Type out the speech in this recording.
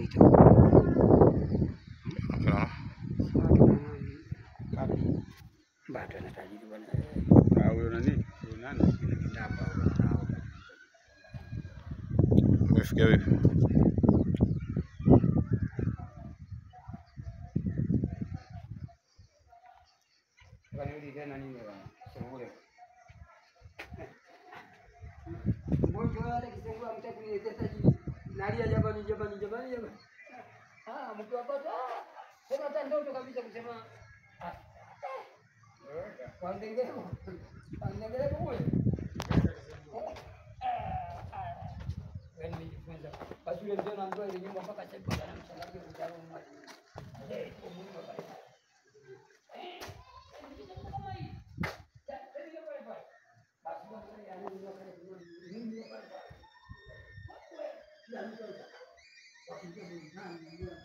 itu. Bado anataji bwana. Huyo nani? Ndamba umefikia vipi? Kanili tena nini bwana? Sungule. Mmoja wale kisungula mtaki ni tetaji. Nalia jamani. Mkiwapata sema hata ndoto kabisa kusema kwa ndengeko wewe. Wewe nimejifunza. Basi yule mzee anaambiwa ile nyumba mpaka sasa hivi anamshangalia kujao mmoja. Mungu abariki. Basi